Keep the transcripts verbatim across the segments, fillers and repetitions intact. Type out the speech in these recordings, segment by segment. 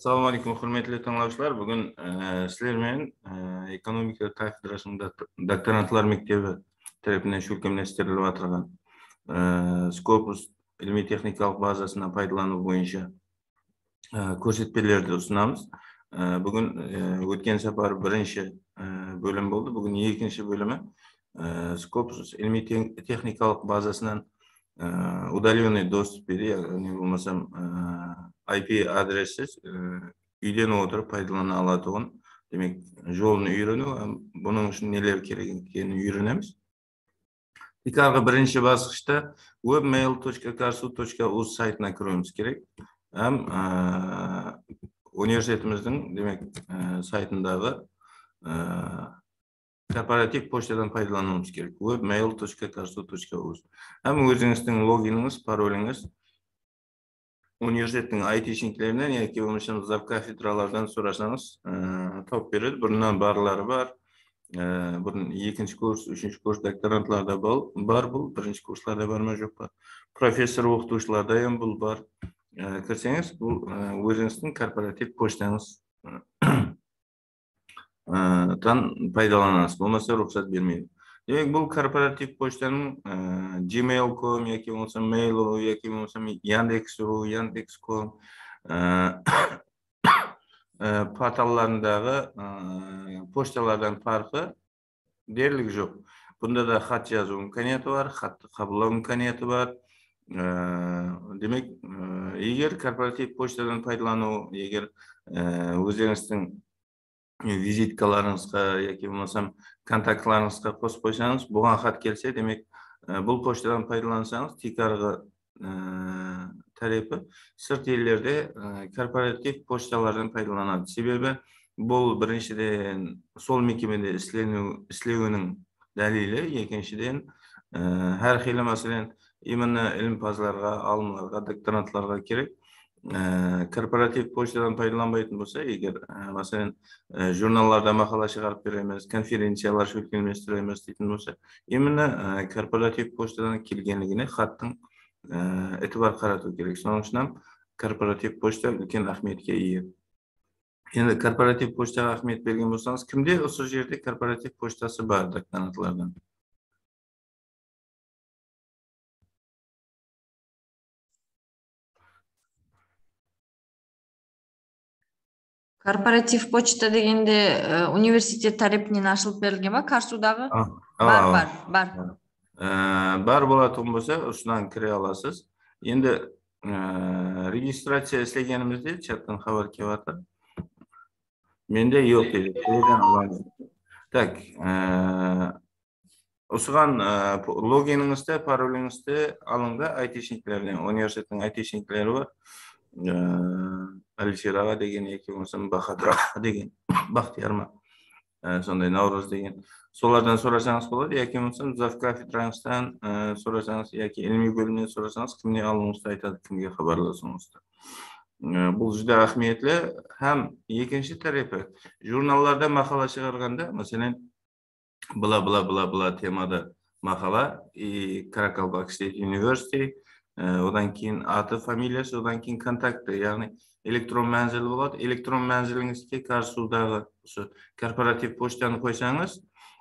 Assalamu alaikum, hurmatli tinglovchilar. Bugun sizlar bilan ekonomika kafedrasining doktorantlar maktabi tarafidan shulkamlashtirilib o'tirgan Scopus ilmiy texnikalik bazasidan foydalanish bo'yicha ko'rsatmalarni sunamiz. Bugun o'tgan safar birinchi bo'lim bo'ldi. Bugun ikkinchi bo'limi Scopus ilmiy texnikalik bazasidan udalenный доступ beri, ya'ni bo'lmasam I P adressiz uydan o'tirib foydalana oladigan, demak, yo'lni o'rganish, buning uchun neler kerak ekanini o'rganamiz. Yuqorgi birinchi bosqichda webmail точка карсу точка уз saytına kirishimiz kerak. Ham universitetimizning, demak, saytidagi korporativ pochtadan foydalanishimiz kerak. webmail точка карсу точка уз. Ham o'zingizning loginingiz, parolingiz universitetin aytishliklerinden yoki bo'lmasam zap kafedralardan so'rasangiz top beradi. Bundan barlari bor. Bunun ikkinchi kurs, uchinchi kurs doktorantlarda bor, bu birinchi kurslarda bormi yo'qmi? Professor o'qituvchilarda ham bu bor. Kirsangiz, bu o'zingizning korporativ pochtangiz tan foydalanasiz. Bo'lmasa ruxsat bermaydi. Demek bu korporativ pochtaning gmail точка ком yoki bo'lmasam mail.ru yoki bo'lmasam Yandex.ru, Yandex точка ком portallarındagi pochtalardan farqi deyarli yo'q. Bunda da xat yozuv imkoniyati var, xat qabul imkoniyati var. Demek eğer korporativ pochtadan foydalanuv, eğer o'zingizning vizitkalarınızga yoki bo'lmasam kontaktlaringizga qo'shib qo'ysangiz, bugan xat kelsa, demek bu pochtadan foydalansangiz, tikarg'i tarafi sirt yerlerde korporativ pochtalardan foydalanadi. Sebebi bu birinchidan sol mekemede ishlewinin dalili, ikkinchidan har xil, masalan, imенно ilmpazlarga, olimlarga, doktorantlarga kerak. Korporativ pochtadan foydalanmaydigan bo'lsa, eğer masalan jurnallarda maqola chiqarib beramiz, konferensiyalar shulkamlashtiramiz degan bo'lsa, imенно korporativ pochtadan kelganligini xatning e'tibor qaratish kerak. Shuning uchun ham korporativ pochta ulkan ahamiyatga ega. Endi korporativ pochtaga ahamiyat bergan bo'lsangiz, kimda o'sha yerda korporativ pochtasi bor doktorantlardan? Korporativ pochta degende universitet tarafından açılıp berilgen mi? Karsu'dagı? Бар, бар, бар. Бар болатын болsa, usundan kire alasız. Endi registratsiya islaganimizda chatdan xabar kelyapti. Mende yo'q dedi. Qo'ygan olamiz. Tak, Osgan loginingizda, parolingizda alınga aytishliklardan, universitetning aytishliklari var. Alisher ağa degan yoki bo'lmasam Bahadur ağa degan, Baxtiyorma, sonday Navro'z degan. Solardan so'rasangiz bo'ladi, yoki bo'lmasam zaf kafedrangizdan so'rasangiz yoki ilmiy bo'limdan so'rasangiz, kimni oldingizda aytadi, kimga xabarlasangizda. Bu juda ahamiyatli. Ham ikkinchi tarafi, jurnallarda maqola chiqarganda, masalan, bula bula bula bula temada maqola, Karakalpak State University, odan keyin ati, familiyasi, odan keyin kontakti, ya'ni elektron manzili bo'ladi. Elektron manzilingizga Karsu'dagi korporativ pochtani qo'ysangiz,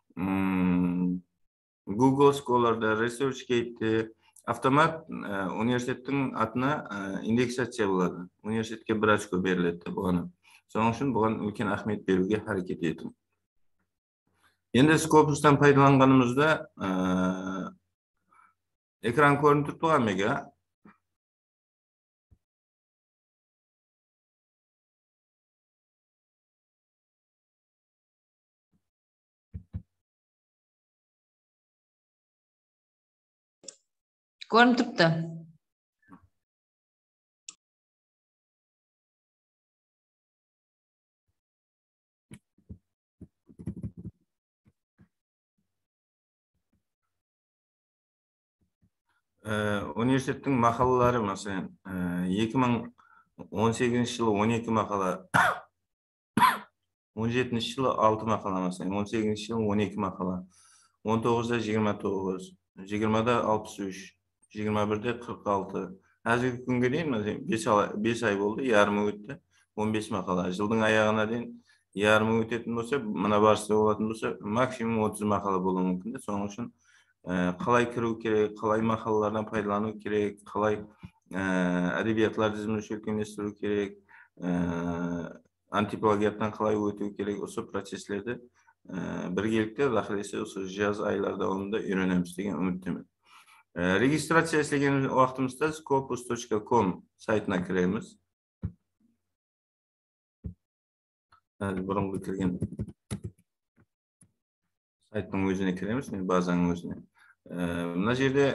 Google Scholar'da, ResearchGate'da avtomat universitetning atına indeksatsiya bo'ladi. Universitetga bir ochko beriladi buni. Shuning uchun buni ulkan ahamiyat berishga harakat eting. Endi Scopus'tan foydalanganimizda ekran ko'rinib turibdi-mi? Ko'rinib turibdi. Universitetin maqolalari, masalan, ikki ming o'n sakkizinchi yılı o'n ikki maqola, o'n yettinchi yılı olti maqola, masalan, o'n sakkizinchi yılı o'n ikki maqola, o'n to'qqizda yigirma to'qqiz, yigirmada oltmish uch, yigirma birda qirq olti. Hozirgi kunga deyim, besh ay bo'ldi, yarmi o'tdi. он беш мақала. Жылдың аяғына дейін ярым мың өтетін болса, мына барысы болатын болса, максимум отыз мақала болуы мүмкін. Соның үшін қалай кіру керек, қалай мақалалардан пайдалану керек, қалай әдебиетлар тізімін шөлкемдестіру керек, антиплагиаттан қалай өту керек, осы процесслерді біргелікте Құдай осы жаз айлар давамында үйренеміз деген үміттемін. Регистрация істеген уақытымызда scopus точка ком сайтына кіреміз. Бұрынғы кірген сайттың өзіне кіреміз, базаның өзіне. Мына жерде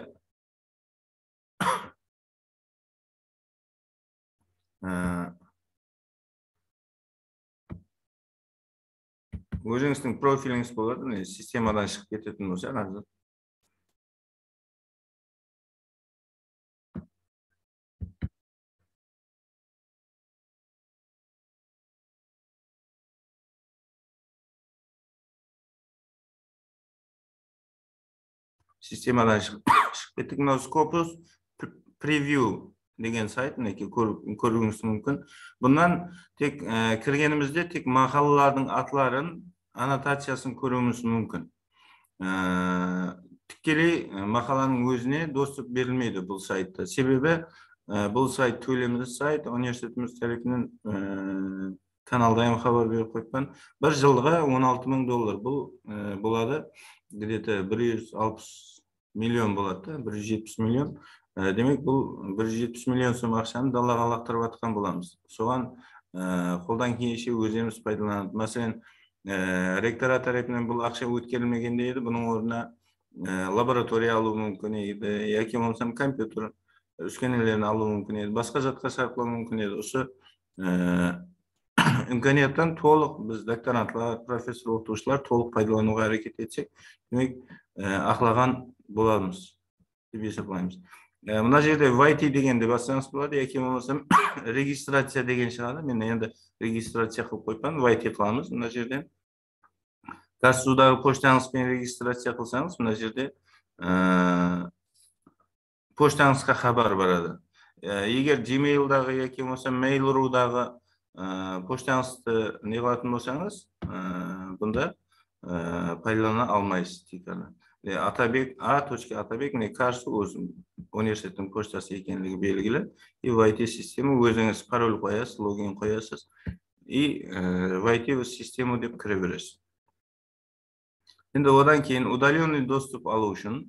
өзіңіздің профиліңіз болады, системадан шығып кететін болса, қазір. Системадан шығып кеттік. Мынау Scopus Preview деген сайт, көруіңіз мүмкін. Бұнан тек кіргенімізде тек мақалалардың атларын, аннотациясын көруіміз мүмкін. Тікелей мақаланың өзіне доступ берілмейді бұл сайтта. Себебі бұл сайт төлемсіз сайт, университетіміз тарапынан каналдайым хабар беріп қойған. Бір жылға он алты мың доллар бұл болады. Где-то бір жүз алпыс миллион болады, бір жүз жетпіс миллион. Демек, бұл бір жүз жетпіс миллион сом ақшаны далаға лақтырып атқан боламыз. Соған қолдан келгенше өзіміз пайдаланып. Мәселен, ректорат тарапынан бұл ақша өткерілмегенде еді, бұның орнына лаборатория алу мүмкін еді, яки болмаса компьютер үскенелерін алу мүмкін еді, басқа затқа сарқылу мүмкін еді. Осы имканияттан толық біз докторантлар, профессор, оқытушылар толық пайдалануға әрекет етсек, демек, ақлаған боламыз деп есептейміз. Мына жерде ви ай ти дегенде бассаңыз болады, яки болмаса регистрация деген шығады. Мен енді регистрация қылып қойған, ви ай ти қыламыз. Мына жерден Казсудағы поштаңызбен регистрация қылсаңыз, мына жерде поштаңызға хабар барады. Егер Gmail-дағы яки болмаса Mail.ru-дағы поштаңызды не қылатын болсаңыз, бұнда пайдалана алмайсыз тиканы. Атабек, а.атабек, Карсу өзім университеттің поштасы екенлігі белгілі. И ви ай ти система өзіңіз пароль қоясыз, логин қоясыз. И ви ай ти өз система деп кіре бересіз. Енді одан кейін удаленный доступ алу үшін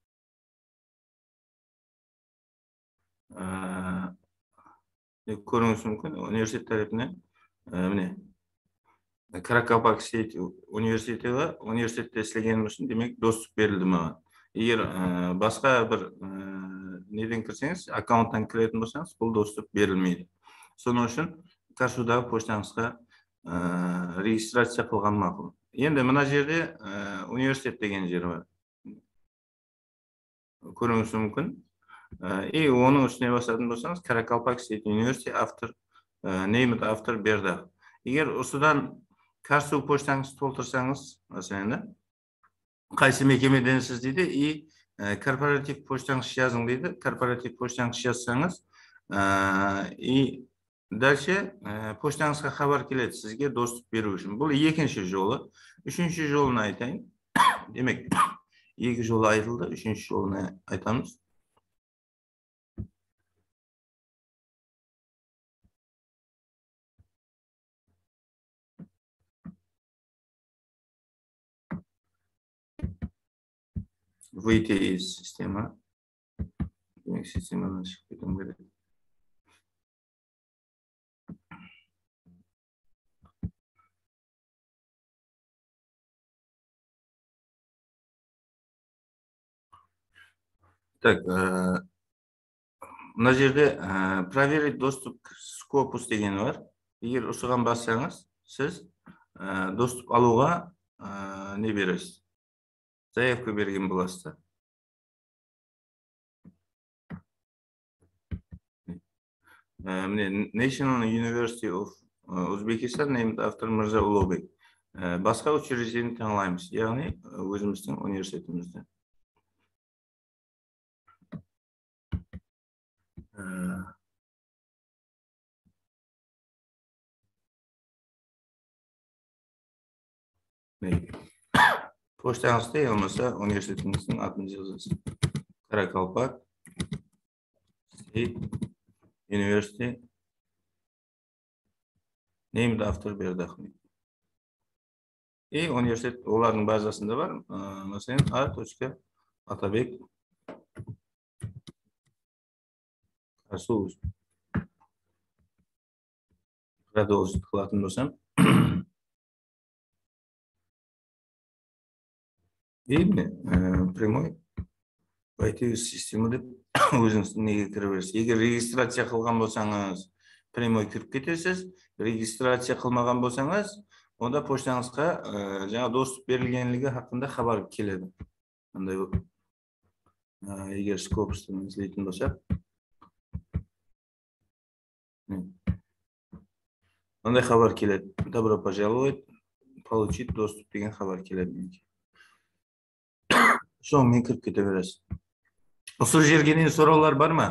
көріңіз мүмкін университет тарапынан міне Каракалпак университеті университетте істегенім үшін демек доступ берілді маған. Егер басқа бір неден кірсеңіз, аккаунттан кіретін болсаңыз, бұл доступ берілмейді. Соның үшін Карсудағы поштаңызға регистрация қылған мақұл. Енді мына жерде университет деген жер бар. Көріңіз мүмкін. И оның үстіне басатын болсаңыз, Каракалпак университет автор, name автор берді. Егер осыдан Карсу поштаңыз толтырсаңыз, мәселен, қайсы мекемеденсіз дейді, и корпоратив поштаңыз жазың дейді. Корпоратив поштаңыз жазсаңыз, и дальше поштаңызға хабар келеді сізге доступ беру үшін. Бұл екінші жолы. Үшінші жолын айтайын. Демек, екі жолы айтылды, үшінші жолын айтамыз. Выйти из системы. Система наших питомцев. Так, мына жерде проверить доступ к Scopus деген бар. Егер осыған бассаңыз, сіз доступ алуға не бересіз? Заявка берген боласыз. National University of Uzbekistan named after Mirza Ulug'bek. Басқа учреждение таңдаймыз, яғни өзіміздің университетімізді. Poçtаңызda olmasa üniversitetinizin adını yazasınız. Karakalpak State University named after Berdakmi. E üniversite onların bazasında var. Mesela A. Atabek Karsuuz. Radyoz kılatın olsam. Değil mi? Прямой пойти система деп өзіңіздің неге кіре бересіз. Егер регистрация қылған болсаңыз, прямой кіріп кетесіз. Регистрация қылмаған болсаңыз, онда поштаңызға жаңа доступ берілгенлігі хақында хабар келеді. Андай егер скопустан izleйтін болсақ. Андай хабар келеді. Добро пожаловать, получить доступ деген хабар келеді. Соңмен кіріп кете бересіз. Осы жергенен сұраулар бар ма?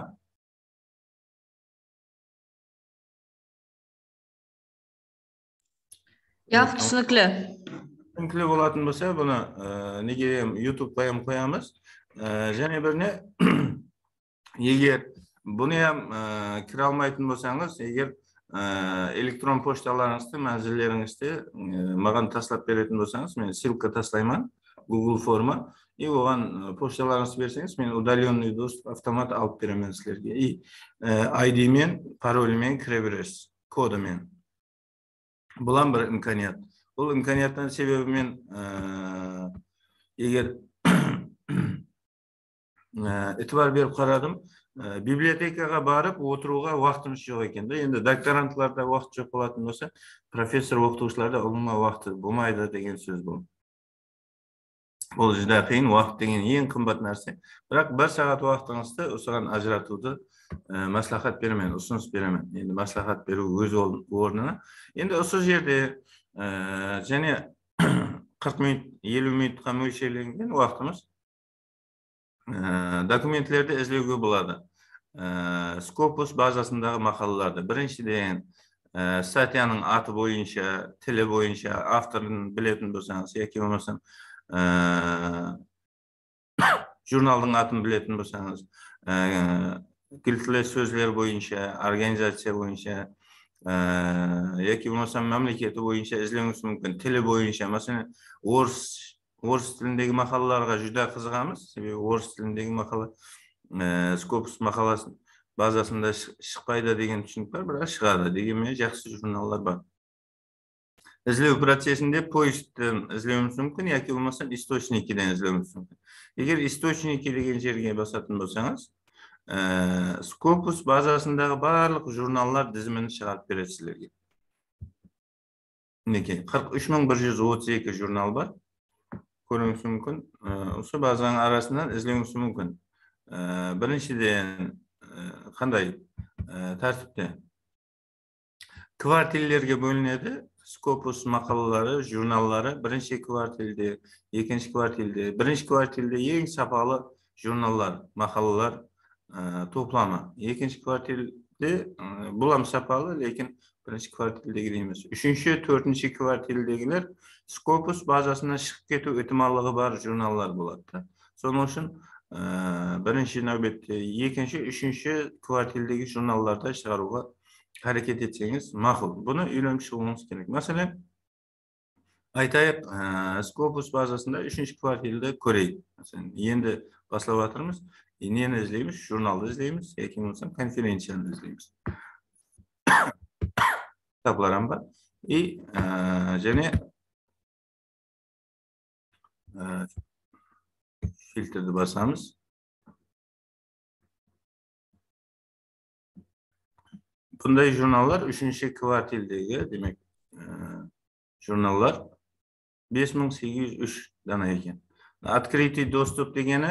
Яқ, түсінікілі. Түсінікілі болатын болса, бұны неге YouTube қоям қоямыз. Және біріне, егер бұны кіре алмайтын болсаңыз, егер электрон пошталарыңызды, мәзірлеріңізді маған таслап беретін болсаңыз, мен ссылка таслаймын, Google форма. И оған пошталарыңызды берсеңіз, мен удаленный доступ автомат алып беремін сіздерге. И ай ди мен, паролімен кіре бересіз, кодымен. Бұлан бір имканият. Бұл имканияттан себебі мен егер этибар беріп қарадым, библиотекаға барып отыруға уақытымыз жоқ екен. Енді докторантларда уақыт жоқ болатын болса, профессор оқытушыларда ұлыма уақыты болмайды деген сөз бұл. Бұл жүзде қиын, уақыт деген ең қымбат нәрсе. Бірақ бір сағат уақытыңызды осыған ажыратуды маслахат беремен, ұсыныс беремен. Енді маслахат беру өз орнына. Енді осы жерде және қырық минут, елу минутқа мөлшерленген уақытымыз документлерді іздеуге болады. Scopus базасындағы мақалаларды. Біріншіден статьяның аты бойынша, тілі бойынша, авторын білетін болсаңыз, яки болмаса журналдың атын білетін болсаңыз, кілтілі сөздер бойынша, организация бойынша, яки болмаса мемлекеті бойынша іздеуіңіз мүмкін. Тілі бойынша, мәселен, орыс тіліндегі мақалаларға жүдә қызығамыз. Себебі орыс тіліндегі мақала Scopus мақаласын базасында шықпайды деген түсінік бар, бірақ шығады. Дегенмен жақсы журналдар бар. Іздеу процесінде поисктен іздеуіміз мүмкін, яки болмаса источникиден іздеуіміз мүмкін. Егер источники деген жерге басатын болсаңыз, Scopus базасындағы барлық журналдар тізімін шығарып береді сіздерге. Мінекей, қырық үш мың бір жүз отыз екі журнал бар. Көруіңіз мүмкін. Осы базаның арасынан іздеуіңіз мүмкін. Біріншіден қандай тәртіпте? Квартиллерге бөлінеді. Scopus мақалалары, журналлары бірінші квартилде, екінші квартилде, бірінші квартилде ең сапалы журналлар, мақалалар топламы. Екінші квартилде бұлам сапалы, лекін бірінші квартилдегі емес. Үшінші, төртінші квартилдегілер Scopus базасына шығып кету ықтималдығы бар журналлар болады. Соның үшін бірінші нәубетте, екінші, үшінші квартилдегі журналларды шығаруға hareket etseniz ma'qul. Buni uylanib chiqishingiz kerak. Masalan, aytaylik, Scopus bazasında üçüncü kvartilda ko'raylik. Masalan, endi boshlab o'tirmiz. Neni izlaymiz? Jurnalni izlaymiz yoki bo'lmasa konferensiyani izlaymiz. Kitoblar ham bor. И және filtrni bosamiz. Bunday jurnallar üçüncü kvartildagi, demek jurnallar besh ming sakkiz yuz uch dana ekan. Открытый доступ degani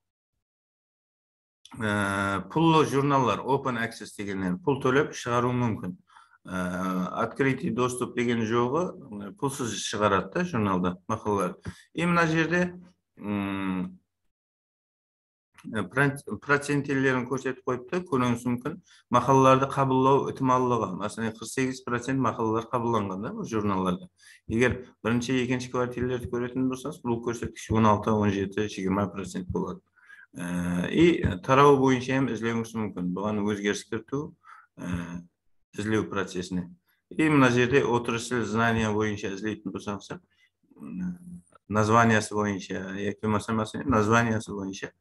pulli jurnallar, open access degani, pul to'lab chiqaruv mumkin. Открытый доступ degani jo'g'i pulsiz chiqaradi jurnalda maqolalar. Mına yerda проценттелерін көрсетіп қойыпты, көруіңіз мүмкін. Мақалаларды қабылдау ықтималдығы, мәселен қырық сегіз процент мақалалар қабылданған да бұл журналларда. Егер бірінші, екінші квартирлерді көретін болсаңыз, бұл көрсеткіш он алты, он жеті, жиырма процент болады. И тарау бойынша hem izlеуіңіз мүмкін. Бұған өзгеріс кірту izlеу процесіне. И мына жерде отырысшыл знания бойынша izлейтін болсаңыз, названиясы бойынша, яки болмаса названиясы бойынша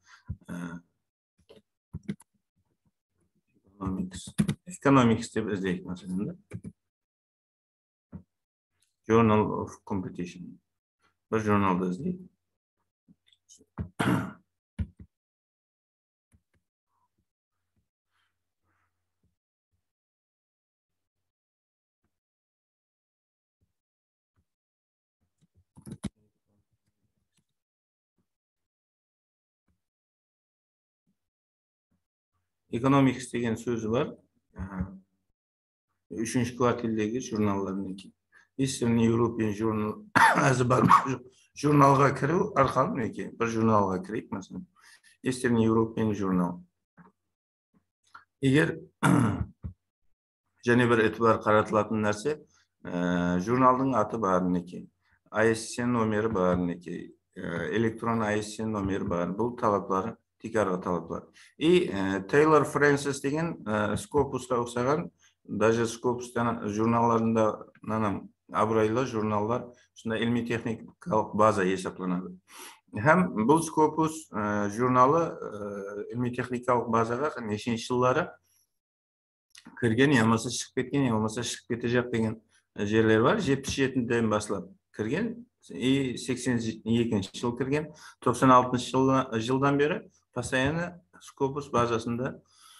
экономикс деп іздейік, мәселен, Journal of Competition. Бір журналды іздейік. Economics деген сөзі бар. Үшінші кварталдегі журналлардың екен. Eastern European Journal әзі бар журналға кіру арқылы екен. Бір журналға кірейік, мәселен. Eastern European Journal. Егер және бір етібар қаратылатын нәрсе, журналдың аты барын екен. I S S N номері барын екен. Электрон I S S N номері барын. Бұл талаплары тикарға талаплар. И Тейлор Фрэнсис деген Скопусқа ұқсаған, даже Скопустан журналарында абырайлы журналлар, шында ilmi техникалық база есептелінеді. Hem бұл Скопус журналы ilmi техникалық базаға нешінші жылдары кірген, ямасы шығып кеткен, ямасы шығып кете жақ деген жерлер бар. жетпіс жетіден басылап кірген, и сексен екінші жыл кірген, тоқсан алтыншы жылдан бері постоянно Скопус базасында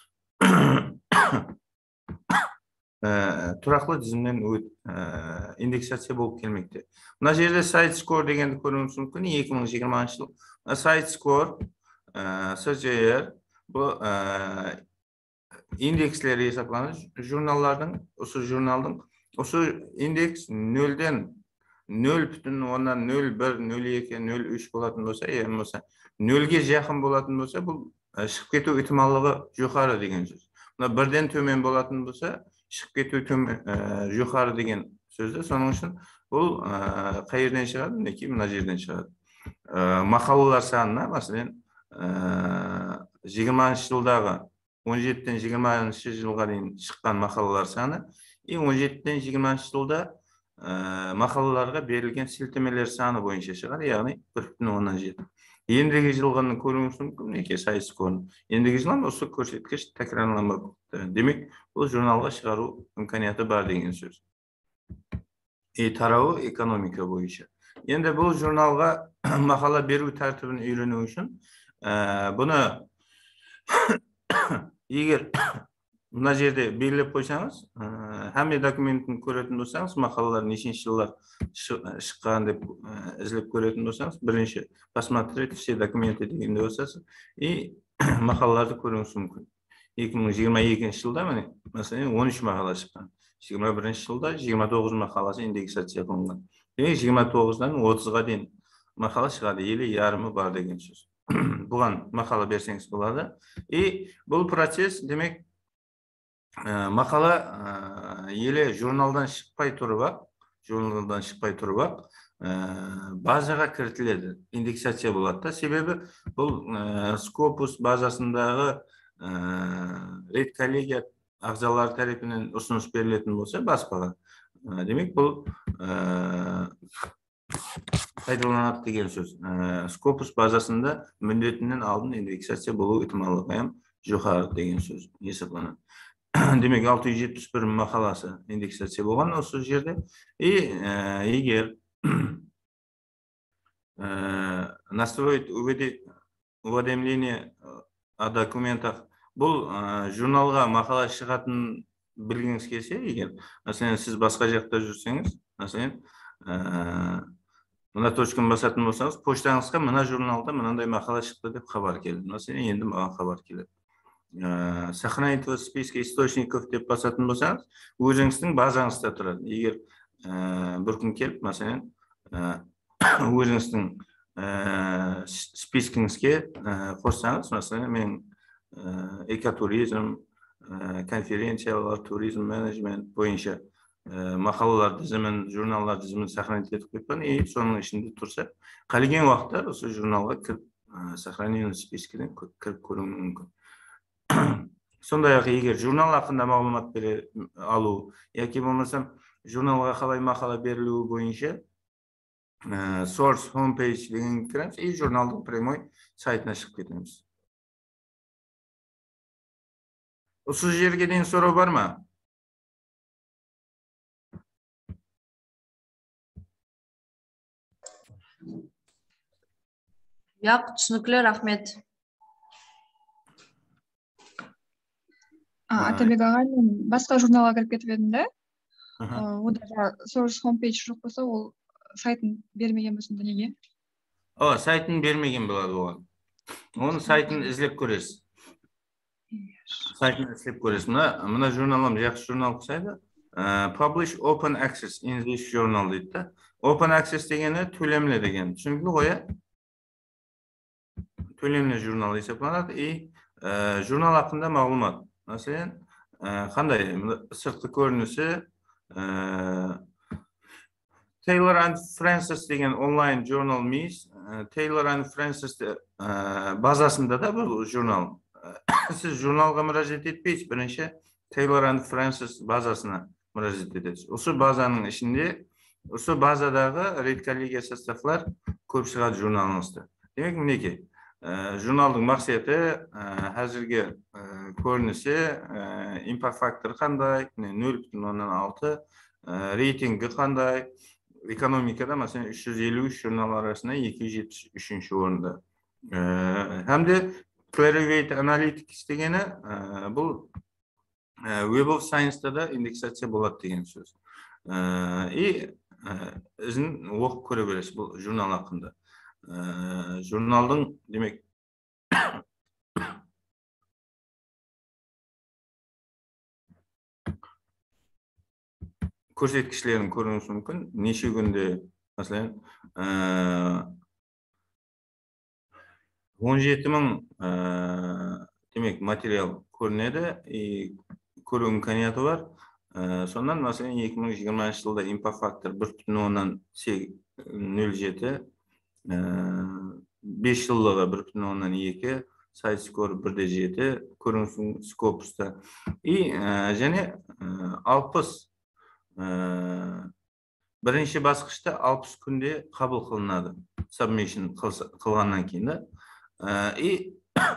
тұрақлы тізімнен индексация болып келмекте. Мына жерде SiteScore дегенді көруіңіз мүмкін. екі мың жиырмасыншы жыл. SiteScore, S J R бұл индекслер есептелінеді. Журналлардың, осы журналдың, осы индекс нөлден нөл бүтін оннан нөл бір, нөл екі, нөл үш болатын болса, яғни болса нөлге жақын болатын болса, бұл шығып кету ықтималдығы жоғары деген сөз. Мына бірден төмен болатын болса, шығып кету жоғары деген сөзді. Соның үшін бұл қай жерден шығады, мінекей мына жерден шығады. Мақалалар санына, мәселен, жиырмасыншы жылдағы он жетіден жиырмасыншы жылға дейін шыққан мақалалар саны, и он жетіден жиырмасыншы жылда мақалаларға берілген сілтемелер саны бойынша шығады, яғни бір бүтін оннан жеті. Ендігі жылғаны көруіңіз мүмкін, неке SiteScore. Ендігі жылған осы көрсеткіш тәкрарланбап. Демек, бұл журналға шығару имканияты бар деген сөз. И тарауы экономика бойынша. Енді бұл журналға мақала беру тәртібін үйрену үшін, бұны егер мына жерде белгілеп қойсаңыз, әмме документін көретін болсаңыз, мақалалар нешінші жылдар шыққан деп ізлеп көретін болсаңыз, бірінші посмотреть все документы дегенде болсаңыз, и мақалаларды көруіңіз мүмкін. екі мың жиырма екінші жылда, мәселен, он үш мақала шыққан. жиырма бірінші жылда жиырма тоғыз мақаласы индексация қылынған. Демек, жиырма тоғыздан отызға дейін мақала шығады, елі ярымы бар деген сөз. Бұған мақала берсеңіз болады. И бұл процесс, демек, мақала елі журналдан шықпай тұрып, журналдан шықпай тұрып, базаға кіртіледі, индексация болады. Себебі бұл Скопус базасындағы редколлегия ағзалар тарапынан ұсыныс берілетін болса, баспаға. Демек, бұл пайдаланады деген сөз. Скопус базасында міндетінен алдын индексация болу ықтималдығы жоғары деген сөз есептелінеді. Демек, алты жүз жетпіс бір мақаласы индексация болған осы жерде. И егер настроить уведомление о документах, бұл журналға мақала шығатын білгіңіз келсе, егер, мәселен, сіз басқа жақта жүрсеңіз, мәселен, мына точканы басатын болсаңыз, почтаңызға мына журналда мынандай мақала шықты деп хабар келді. Мәселен, енді маған хабар келеді. Сохранить в списке источников деп басатын болсаңыз, өзіңіздің базаңызда тұрады. Егер бір күн келіп, мәселен, өзіңіздің спискиңізге қоссаңыз, мәселен, мен экотуризм, конференциялар, туризм менеджмент бойынша мақалалар тізімін, журналдар тізімін сохранить етіп қойған, и соның ішінде тұрса, қалген уақытта осы журналға кіріп, сохранение спискіден кіріп көруі мүмкін. Сондай-ақ егер журнал хақында мағлұмат бере алу, яки болмасам журналға қалай мақала берілуі бойынша source homepage деген кіреміз, и журналдың прямой сайтына шығып кетеміз. Осы жерге дейін сұрау бар ма? Яқ, түсінікті, рахмет. Атабек аға, мен басқа журналға кіріп кетіп едім да. Ода source homepage жоқ болса, ол сайтын бермеген болсында неге? О, сайтын бермеген болады оған. Оның сайтын іздеп көресіз. Сайтын іздеп көресіз. Мына журналым жақсы журнал қысайды. Publish open access in this journal дейді да. Open access дегені төлемлі деген. Түсінікті ғой, төлемлі журнал есептелінеді, и журнал хақында мағлұмат. Мәселен, қандай сыртқы көрінісі, Taylor and Francis деген онлайн журнал мейіз. Taylor and Francis базасында да бұл журнал. Сіз журналға müracaat етпейсіз, бірінші Taylor and Francis базасына müracaat етесіз. Осы базаның ішінде, осы базадағы редколлегия составлар көп шығады журналыңызды. Демек, мінеке, журналдың мақсаты, әзірге көрінісі, импакт факторы қандай, нөл бүтін оннан алты, рейтингі қандай, экономикада, мәселен, үш жүз елу үш журнал арасында екі жүз жетпіс үшінші орында. Hem de Clarivate Analytics дегені, бұл Web of Science'da да индексация болады деген сөз. И ізін оқып көре бересіз бұл журнал хақында. Журналдың, демек, көрсеткішлерін көруіңіз мүмкін. Неше күнде, мәселен, он жеті мың демек материал көрінеді, и көру имканияты бар. Сондан, мәселен, екі мың жиырмасыншы жылда импакт фактор бір бүтін оннан нөл жеті, бес жылдығы бір бүтін оннан екі, сайт скор бір де жеті, көрінісің скопуста. И және алпыс, бірінші басқышта алпыс күнде қабыл қылынады, submission қылғаннан кейін да. И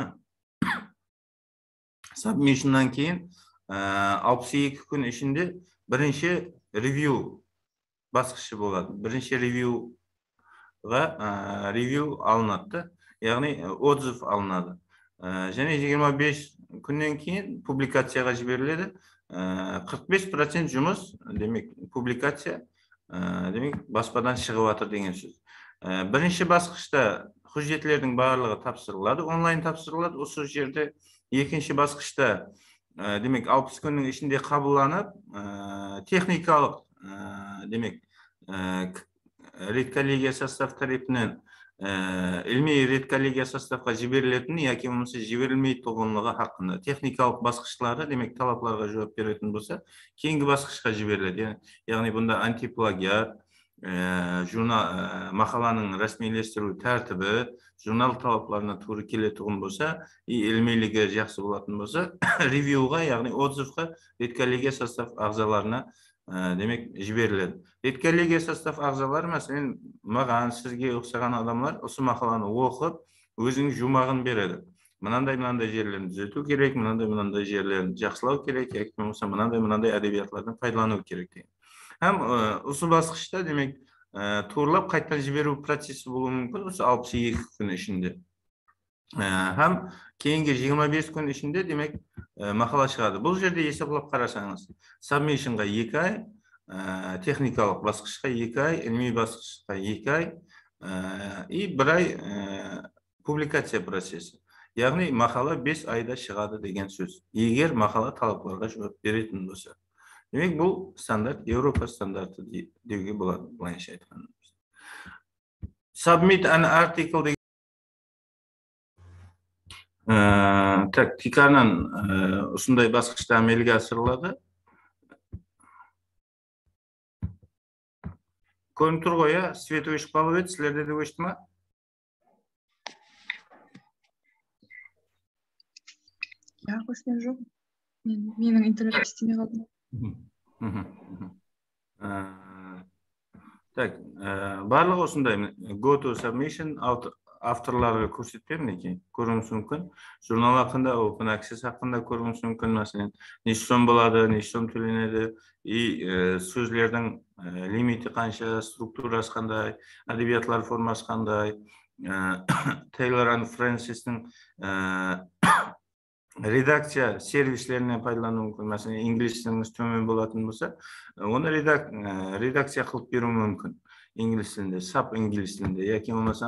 submissionнан кейін алпыс екі күн ішінде бірінші ревью басқышы болады. Бірінші ревьюға ревью алынады, яғни отзыв алынады. Және жиырма бес күннен кейін публикацияға жіберіледі. қырық бес процент жұмыс, демек, публикация, демек, баспадан шығып жатыр деген сөз. Бірінші басқышта құжаттардың барлығы тапсырылады, онлайн тапсырылады. Осы жерде екінші басқышта, демек, алпыс күннің ішінде қабылданып, техникалық, демек, редколлегия состав тарапынан ilmi редколлегия составға жіберілетін, яки болмаса жіберілмей тұғынлығы хақында техникалық басқыштары, демек, талапларға жауап беретін болса, кейінгі басқышқа жіберіледі. Яғни бұнда антиплагиат, мақаланың рәсмилестіру тәртібі, журнал талапларына тура келетұғын болса, и ilmилігі жақсы болатын болса, ревьюға, яғни отзывға редколлегия состав ағзаларына демек, жіберіледі. Редколлегия состав ағзалары, мәселен, маған, сізге ұқсаған адамлар осы мақаланы оқып, өзінің жұмағын береді. Мынандай-мынандай жерлерін түзету керек, мынандай-мынандай жерлерін жақсылау керек, яки болмаса мынандай-мынандай әдебиетлерден пайдалану керек деген. Hem осы басқышта, демек, турлап қайттан жіберу процесі болуы мүмкін, осы алпыс екі күн ішінде. Hem кейінгі жиырма бес күн ішінде, демек, мақала шығады. Бұл жерде есеплап қарасаңыз, submissionға екі ай, техникалық басқышқа екі ай, ilmi басқышқа екі ай, и бір ай публикация процесі. Яғни, мақала бес айда шығады деген сөз. Егер мақала талапларға жауап беретін болса. Демек, бұл стандарт, Европа стандарты деуге болады, былайша айтқанда. Submit an article degan tak tikardan usunday basqıçta amelga asırıladi. Ko'rinib turgo ya, svet o'chib qolib edi, sizlarda de o'chdimi? Ya, o'chgan yo'q. Men mening internet istemay qoldim. Tak, barligi usunday go to submission avtorlarga ko'rsatmayman lekin ko'rinishi mumkin. Jurnal haqida, open access haqida ko'rinishi mumkin. Masalan, necha so'm bo'ladi, necha so'm to'lanadi, и so'zlarning limiti qancha, strukturasi qanday, adabiyotlar formasi qanday, Taylor and Francis'ning redaksiya servislarini foydalanish mumkin. Masalan, ingliz tilingiz to'g'ri bo'ladigan bo'lsa, uni redaksiya qilib beruv mumkin. Ingliz tilida, sub ingliz tilida yoki bo'lmasam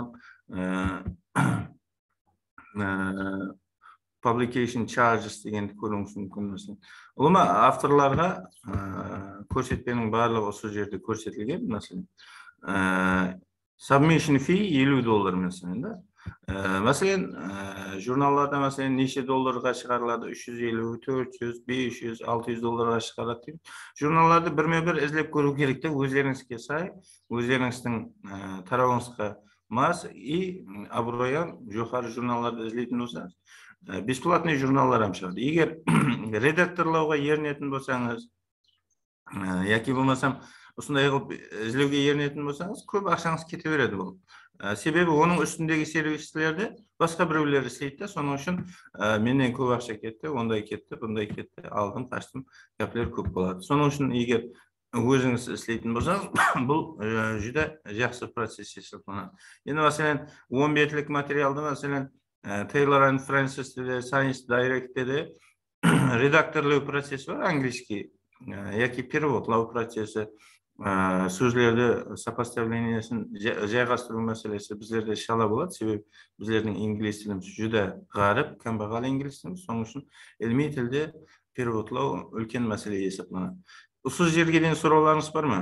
publication charges degan ko'rinish mumkin. Masalan, ulama avtorlarga ko'rsatmaning barligi o'sha yerda ko'rsatilgan. Masalan, submission fee ellik dollar masalanda. Masalan, jurnallarda masalan necha dollarga chiqariladi? uch yuz ellik, to'rt yuz, besh yuz, olti yuz dollarga chiqariladi. Jurnallarda birma-bir izlab ko'rish kerak-da, o'zlaringizga say, o'zlaringizning tarafingizga mas и оброян jo'xori jurnallarda izlaydigan bo'lsangiz, бесплатный jurnallar ham chiqadi. Agar redaktorlarga erinетін bo'lsangiz, yoki bo'lmasam usunday qilib izlowga erinетін bo'lsangiz, ko'p aqshangiz ketaveradi bu. Sebebi onun üstündeki servislerde başka birovlar isteydi. Sonuç için menden ko'p aqsha ketdi, onday ketdi, bunday ketdi, aldım, kaçtım, gaplar ko'p bo'ladi. Sonuç için eğer o'zingiz isteydigan bo'lsangiz, bu juda yaxshi proses hisoblanadi. Endi masalan, o'n betlik materialda masalan Taylor and Francis dedi, Science Direct dedi, redaktorluq prosesi var, angliyski yoki переводлау prosesi. So'zlarda sopоставлениесini joylashtiruv masalasi bizlarda shala bo'ladi. Себебі bizlarning ingliz tilimiz juda g'arib, kambag'al ingliz tilimiz. So'ng uchun ilmiy tilda переводлау ulkan masala hisoblanadi. Usiz yerga degan so'rovlaringiz bormi?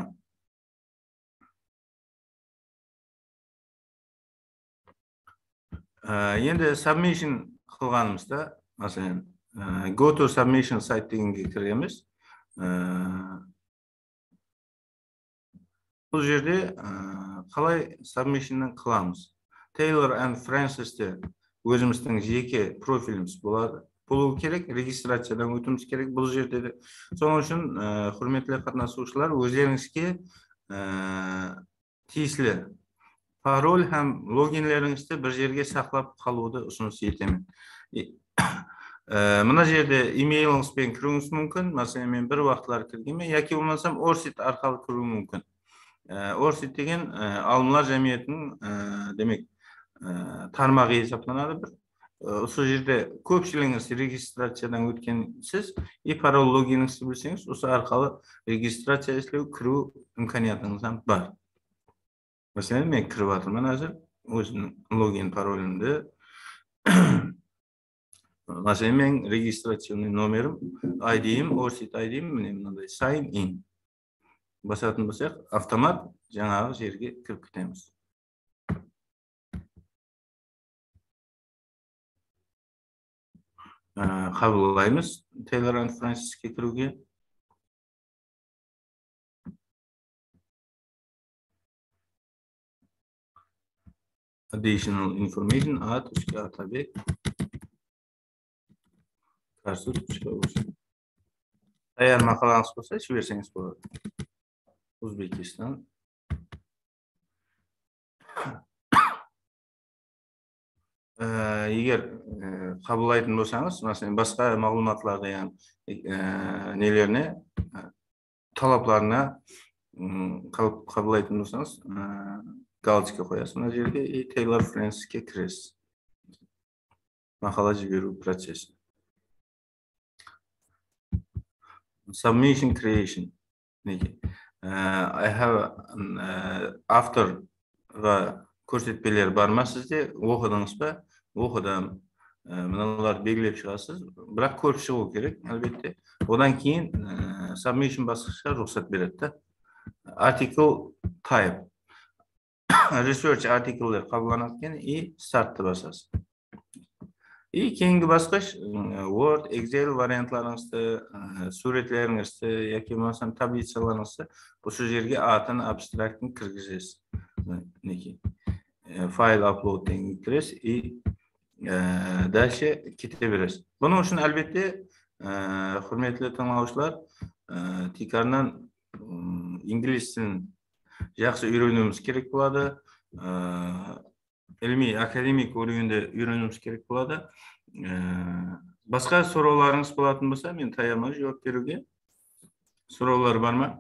Endi submission qilganimizda, masalan, go to submission site deganga kiramiz. Bu yerde qalay submission'ni qilamiz. Taylor and Francis'te o'zimizning jeki profilimiz bo'ladi. Bo'lishi kerak, registratsiyadan o'timiz kerak bu yerda. So'ng uchun hurmatli qatnashuvchilar, o'zlaringizga tegishli parol ham loginlaringizda bir yerga saqlab qoluvni usunus etaman. Mana yerda emailingizga kirishingiz mumkin. Masalan, men bir vaqtlar kirganman yoki bo'lmasam Orsit orqali kirish mumkin. Orsit degan olimlar jamiyatining demak tarmog'i hisoblanadi bir. O'sha yerda ko'pchiligingiz registratsiyadan o'tgansiz, и parol loginingizni bilsangiz, o'sha orqali registratsiya ishlab kirish imkoniyatingiz ham bor. Masalan, men kiryapman hozir o'zimning login parolimni. Masalan, men registratsion nomerim, I D'im, Orsit I D'im, bunday sign in. Basатын болсақ, автомат жаңағы жерге кіріп кетеміз. Қабылдаймыз Taylor and Francis'ке кіруге. Additional information, ат, үшке атабек. Қарсы үшке olsun. Eğer maqalanız болса, жіберсеңіз болады. O'zbekiston. Eğer qabullaydigan bo'lsangiz, masalan, boshqa ma'lumotlarda ham nelarni, talablarni qabullaydigan bo'lsangiz, galочка qo'yasiz. Mana yerga Taylor Francis'ga kirasiz. Maqola jiberuv prosesi. Submission creation. Nega? I have after va ko'rsatmalar bormi sizda? O'qidingizmi? O'qidim. Bunalar belgilab chiqasiz. Biroq ko'rib chiqish kerak, albatta. Undan keyin submission bosqichiga ruxsat beradi. Article type. research article'lar kabul eкен и start'ты басасыз. И кейінгі басқыш Word, Excel вариантларыңызды, суретлеріңізді, яки болмаса таблицаларыңызды осы жерге атын абстрактын кіргізесіз. Мінекей. Файл upload деген кіресіз и дальше кете бересіз. Бұның үшін әлбетте құрметті тыңдаушылар, тикарнан инглиз тілін жақсы үйренуіміз керек болады. Ilmi, akademik oyunda үйренуіміз керек болады. Басқа сұрауларыңыз болатын болса, мен таямын жауап беруге. Сұраулар бар ма?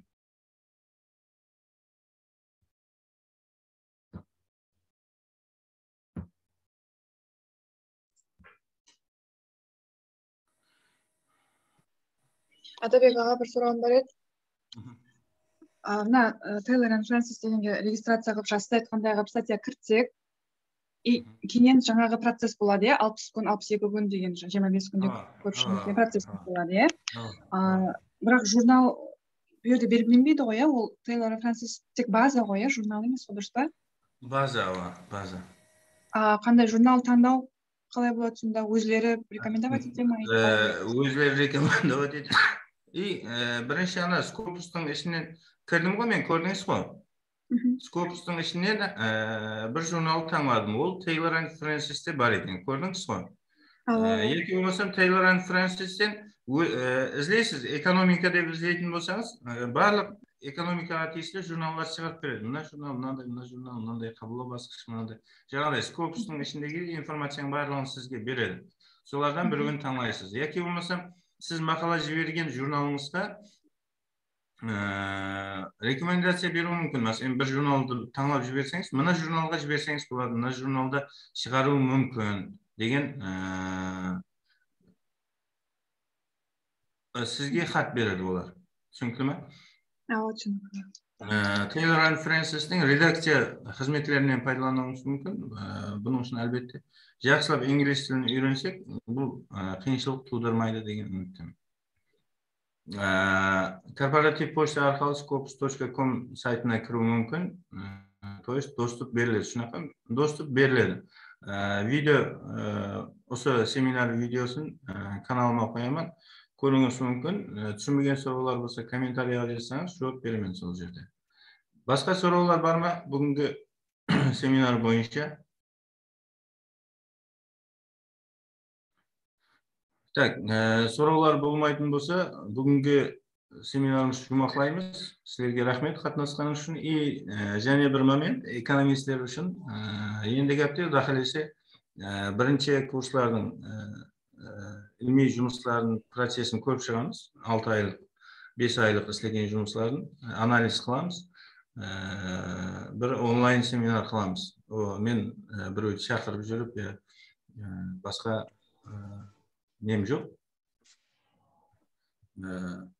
Атабек аға бір сұрағым бар еді. Мына Taylor and Francis дегенге регистрация қылып жасты айтқандайға статья кіртсек, кейінен жаңағы процесс болады, алпыс күн, алпыс екі күн деген, жиырма бес күнде көпшілікте процесс болады. Бірақ журнал бұл жерде белгіленбейді ғой, ол Taylor and Francis тек база ғой, журнал емес, дұрыс па? База, база. Қандай журнал таңдау қалай болады сонда, өзлері рекомендовать ете ме? Өзлері рекомендовать ете. И бірінші ана Scopus'тың ішінен кірдім ғой, мен көрдіңіз ғой. Scopus'тың ішінен бір журнал таңладым. Ол Taylor and Francis'те бар екен. Көрдіңіз ғой. Еке болмасам Taylor and Francis'тен іздейсіз, экономика деп іздейтін болсаңыз, барлық экономикаға тиесілі журналдар шығарып береді. Мына журнал, мынандай, мына журнал, мынандай қабылдау басқыш, мынандай. Жаңағыдай Scopus'тың ішіндегі информацияның барлығын сізге береді. Солардан бір күн таңлайсыз. Еке болмасам сіз мақала жіберген журналыңызға рекомендация беру мүмкін. Мәселен, бір журналды таңлап жіберсеңіз, мына журналға жіберсеңіз болады, мына журналда шығару мүмкін деген сізге хат береді олар. Түсінікті ме? Түсінікті. Taylor and Francis'тің редакция қызметлерінен пайдалануыңыз мүмкін. Бұның үшін әлбетте жақсылап инглиз тілін үйренсек, бұл қиыншылық тудырмайды деген үміттемін. Корпоратив почта арқылы scopus точка ком сайтына кіру мүмкін. То есть доступ беріледі. Шынақа доступ беріледі. Видео, осы семинар видеосын каналыма қоямын. Көріңіз мүмкін. Түсінбеген сұраулар болса комментарийға жазсаңыз, жауап беремін сол жерде. Басқа сұраулар бар ма бүгінгі семинар бойынша? Так, сұраулар болмайтын болса, бүгінгі семинарымыз жұмақлаймыз. Сіздерге рахмет қатынасқаныңыз үшін. И және бір момент, экономисттер үшін ендігі апта дақылесе бірінші курслардың ilmi жұмыстардың процесін көріп шығамыз. алты айлық, бес айлық істеген жұмыстарын анализ қыламыз. Бір онлайн семинар қыламыз. Мен біреуді шақырып жүріп, басқа нем жоқ.